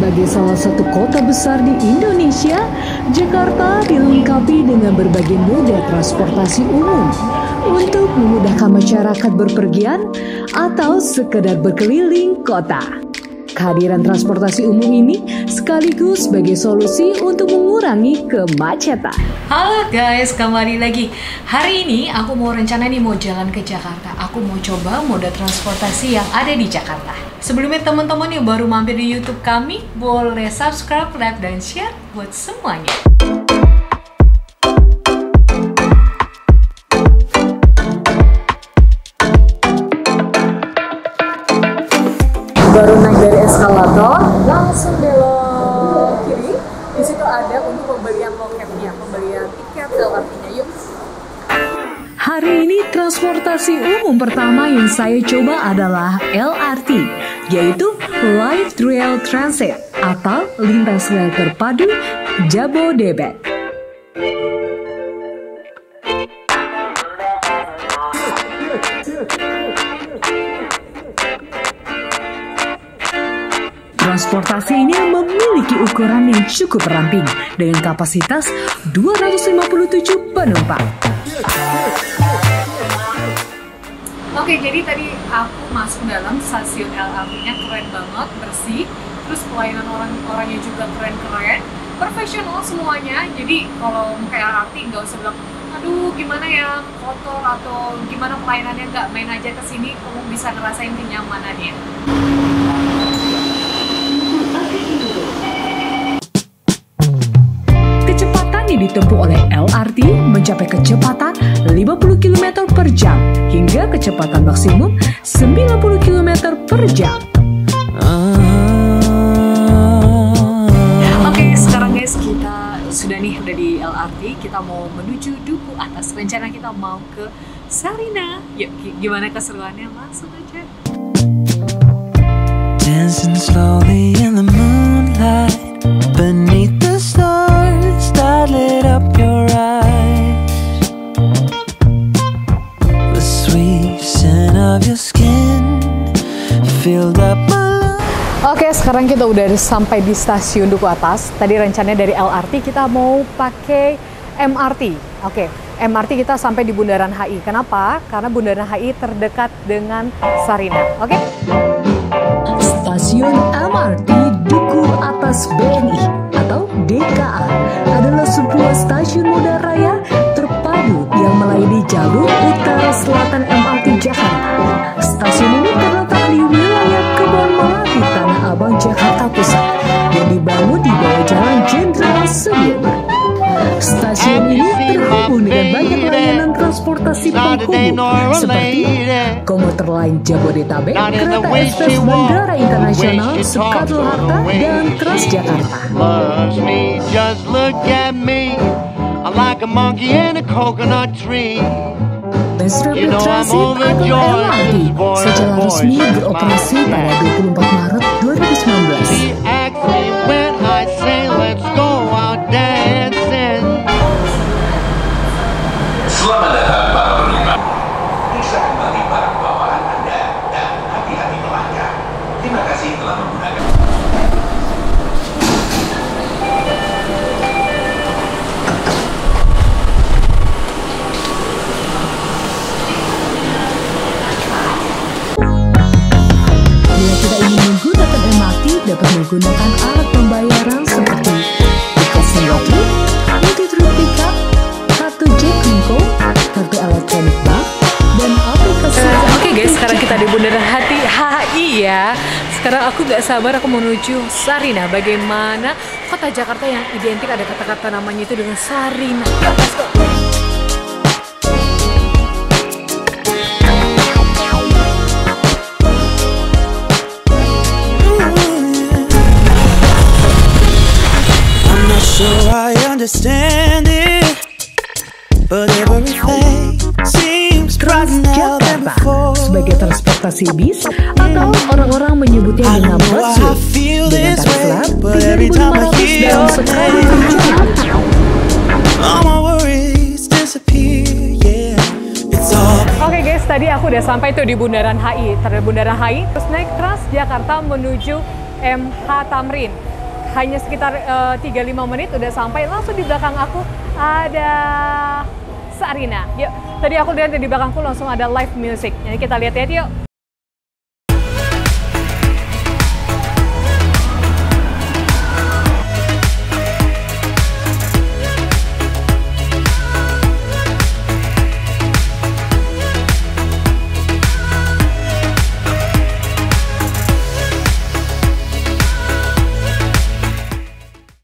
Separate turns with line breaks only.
Sebagai salah satu kota besar di Indonesia, Jakarta dilengkapi dengan berbagai moda transportasi umum untuk memudahkan masyarakat berpergian atau sekedar berkeliling kota. Kehadiran transportasi umum ini sekaligus sebagai solusi untuk mengurangi kemacetan.
Halo guys, kembali lagi. Hari ini aku mau rencana nih mau jalan ke Jakarta. Aku mau coba moda transportasi yang ada di Jakarta. Sebelumnya teman-teman yang baru mampir di YouTube kami, boleh subscribe, like, dan share buat semuanya. Baru naik dari eskalator, langsung belok kiri. Di situ ada untuk pembelian loketnya, pembelian tiket LRT-nya. Yuk.
Hari ini transportasi umum pertama yang saya coba adalah LRT, yaitu Light Rail Transit atau lintas rel terpadu Jabodebek. Transportasi ini memiliki ukuran yang cukup ramping dengan kapasitas 257 penumpang.
Oke, jadi tadi aku masuk dalam stasiun LRT-nya, keren banget, bersih. Terus pelayanan orang-orangnya juga keren-keren, profesional semuanya. Jadi kalau mau ke LRT nggak usah bilang, aduh gimana ya, kotor atau gimana pelayanannya, nggak, main aja ke sini, kamu bisa ngerasain kenyamanannya.
Kecepatan yang ditempuh oleh LRT mencapai kecepatan 50 km per jam hingga kecepatan maksimum 90 km per jam.
Oke, sekarang guys kita sudah di LRT, kita mau menuju Duku Atas. Rencana kita mau ke Sarinah. Yuk, gimana keseruannya? Langsung aja.
Dancing slowly in the moonlight beneath the stars that lit up your eyes. The sweet scent of your skin filled up my life.
Oke, sekarang kita udah sampai di stasiun Duku Atas. Tadi rencananya dari LRT kita mau pakai MRT. Oke, MRT kita sampai di Bundaran HI. Kenapa? Karena Bundaran HI terdekat dengan Sarinah. Oke?
Stasiun MRT Duku Atas BNI atau DKA adalah sebuah stasiun moda raya terpadu yang melayani jalur utara selatan MRT Jakarta. Stasiun ini terletak di wilayah Kebon Melati, Tanah Abang, Jakarta Pusat yang dibangun di bawah Jalan Jenderal Sudirman. Stasiun ini terhubung dengan banyak layanan transportasi penghubung seperti komuter lain Jabodetabek, kereta ekspres Bandara Internasional Soekarno-Hatta, dan Transjakarta. Bus Rapid Transit atau LRT secara resmi beroperasi pada 24 Maret 2019.
Selamat datang para penumpang. Bisa kembali barang bawaan Anda dan hati-hati melangkah. Terima kasih telah menggunakan.
Bila kita ingin menggunakan MRT, dapat menggunakan alat pembayaran seperti tiket Singapura, multi-trip pickup, kartu Jaklingko, kartu elektronik bank, dan aplikasi.
Oke guys, sekarang kita di Bundaran HI ya. Sekarang aku gak sabar, aku menuju Sarinah. Bagaimana kota Jakarta yang identik ada kata-kata namanya itu dengan Sarinah. Yuk, let's go.
Sure I understand it, but everything seems bright now than
Transjakarta
before.
sebagai transportasi bis atau orang-orang menyebutnya
I
dengan
know I
busway
feel
dengan
this
tarif
way,
lab
but every time I
3.500
hear
dalam
your
sekali
name,
perjalanan.
all my worries disappear. Yeah, it's all.
Oke guys, tadi aku udah sampai tuh di Bundaran HI. Dari Bundaran HI terus naik Transjakarta menuju MH Tamrin. hanya sekitar 3-5 menit udah sampai. Langsung di belakang aku ada Sarina. Yuk, tadi aku lihat di belakangku langsung ada live music. Jadi kita lihat-lihat yuk.